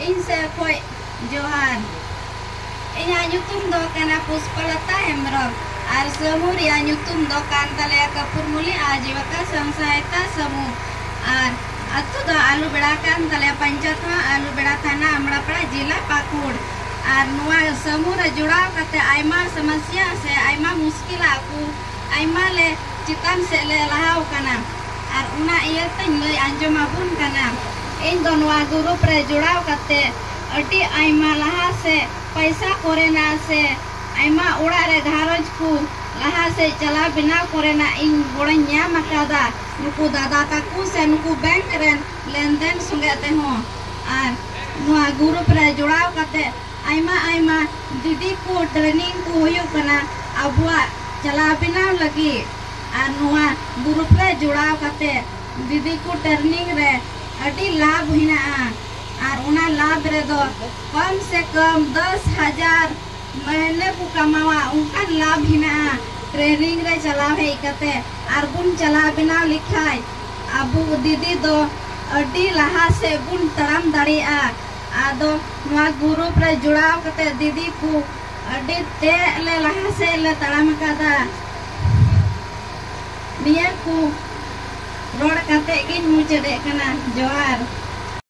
इनसे कोई जोहार इन्या nyutum do kana Puspalata Hembrol ar semur ya nyutum do kan talaya Kapurmuli Ajivaka Samsahayata Samu ar atu do alu bedakan talaya Panchatma alu bedatana Amrapara Jila Pakur ar nuwa semur judaw kate aima samasya se aima muskil aku aima le citan se le lahau kana ar una iya tanyoy anjomabun kana in do nuwa guru pre judaw kate अटी आइमा लहा से पैसा कोरेना से आइमा उड़ा रे घारज को लहा से चला बिना कोरेना इन गोड़ा न्याम अकादा नुकु दादा ताकू से नुकु बैंक रेन लेन देन सुंगते हो आर नुआ ग्रुप रे जुड़ाव कते आइमा दीदी को ट्रेनिंग को हुयो कना अबुआ चला बिना लगी आर नुआ ग्रुप रे जुड़ाव कते दीदी को ट्रेनिंग रे अटी लाभ हिना और उना लाभ रे दो कम से कम 10,000 महीने को कमावा उनका लाभ हिना ट्रेनिंग रे चला है कते और बुन चला बिना लिखाई अबू दीदी दो अडी लहा से बुन तड़म दड़ी आदो नुआ ग्रुप रे जुड़ाव कते दीदी को अडी ते ले लहा से ले तड़म कादा निया को रोड कते गिन मुचड़े कना जोहार।